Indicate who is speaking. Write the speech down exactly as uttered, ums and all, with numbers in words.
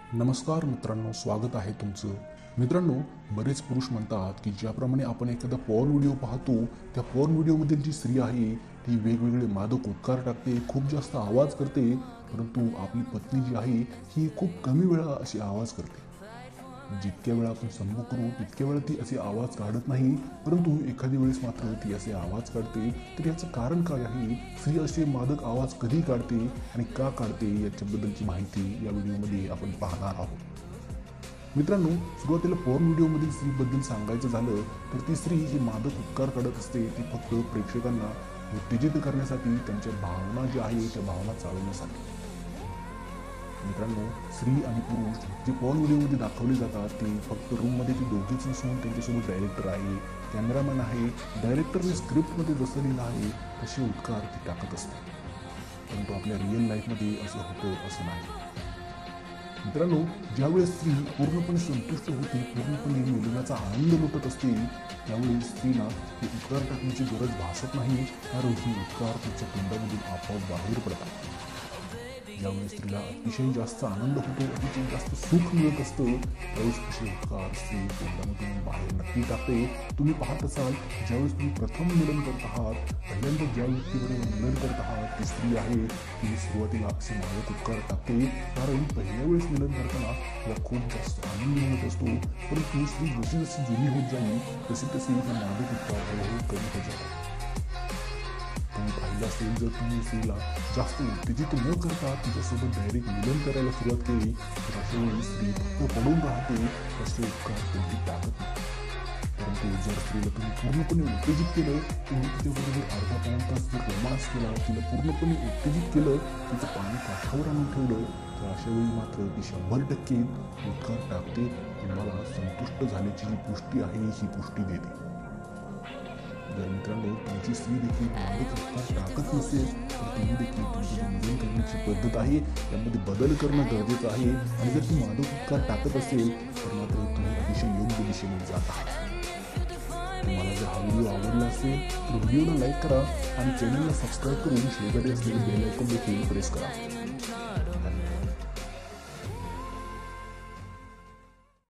Speaker 1: नमस्कार मित्रांनो, स्वागत आहे तुमचं. मित्रांनो, बरेच पुरुष म्हणतात की ज्याप्रमाणे आपण एखादा पॉर्न व्हिडिओ पाहतो, त्या पॉर्न व्हिडिओमधील जी स्त्री आहे ती वेगवेगळे मादक उपकार टाकते, खूप जास्त आवाज करते, परंतु आपली पत्नी जी आहे ही खूप कमी वेळा अशी आवाज करते. जितक्या वेळा आपण संभोग करू तितक्या वेळा ती असे आवाज काढत नाही, परंतु एखाद्या वेळेस मात्र ती असे आवाज काढते. तर याचं कारण काय आहे? स्त्री असे मादक आवाज कधी काढते आणि का काढते याच्याबद्दलची माहिती या व्हिडिओमध्ये आपण पाहणार आहोत. मित्रांनो, सुरुवातीला पॉर्न व्हिडिओमधील स्त्रीबद्दल सांगायचं झालं तर ती स्त्री ही मादक उपकार काढत असते. ती फक्त प्रेक्षकांना उत्तेजित करण्यासाठी, त्यांच्या भावना ज्या आहे त्या भावना चालवण्यासाठी. मित्रांनो, स्त्री आणि पुरुष जे पॉर्न व्हिडिओमध्ये दाखवले जातात ते फक्त रूममध्ये ती दोघेच नसून त्यांच्यासोबत डायरेक्टर आहे, कॅमेरामॅन आहे. डायरेक्टरने स्क्रिप्टमध्ये जसं लिहिलं आहे तसे उद्गार ती टाकत असते, परंतु आपल्या रिअल लाईफमध्ये असं होतं असं नाही. मित्रांनो, ज्यावेळेस स्त्री पूर्णपणे संतुष्ट होते, पूर्णपणे मिलनाचा आनंद लुटत असते, त्यावेळी स्त्रीला हे उद्गार टाकण्याची गरज भासत नाही, कारण ही उद्गार तिच्या तोंडामधून आपोआप बाहेर पडतात. ज्यावेळी स्त्रीला अतिशय जास्त आनंद होतो, अतिशय जास्त सुख मिळत असतं, त्यावेळेस असे उपकार स्त्री तोंडामधून बाहेर नक्की टाकते. तुम्ही पाहत असाल, ज्यावेळेस तुम्ही प्रथम मिलन करत आहात, पहिल्यांदा ज्या व्यक्तीबरोबर मिलन करत आहात ती स्त्री आहे, ती सुरुवातीला असे मादक उपकार टाकते, कारण पहिल्या वेळेस मिलन करताना तिला खूप जास्त आनंद मिळत असतो. परंतु स्त्री जशी जशी जुनी होत जाईल तसे तसे हे मादक उपकार हळूहळू कमी होत जातात. तुम्ही पाहिलं असेल, जर तुम्ही स्त्रीला जास्त उत्तेजित न करता तिच्यासोबत डायरेक्ट मिलन करायला सुरुवात केली तर अशा वेळी स्त्री फक्त पडून राहते, असे उपकार कोणती टाकत नाही. परंतु जर स्त्रीला तुम्ही पूर्णपणे उत्तेजित केलं, तुम्ही तिच्याबरोबर अर्धा पाऊण तास जर रोमांस केला, तिला पूर्णपणे उत्तेजित केलं, तिचं पाणी काठावर आणून ठेवलं, तर अशा वेळी मात्र ती शंभर टक्के उद्गार टाकते. तुम्हाला संतुष्ट झाल्याची जी पुष्टी आहे ही पुष्टी देते. जर मित्रांनो तुमची स्त्री देखील मादक उपकार टाकत नसेल तर तुम्ही देखील तुमची जी मिलन करण्याची पद्धत आहे त्यामध्ये बदल करणं गरजेचं आहे. आणि जर ती मादक उपकार टाकत असेल तर मात्र तुम्ही अतिशय योग्य दिशेने जात आहात. तुम्हाला जर हा व्हिडिओ आवडला असेल तर व्हिडिओला लाईक करा आणि चॅनलला सबस्क्राईब करून शेजारी असलेले बेल आयकॉन देखील प्रेस करा.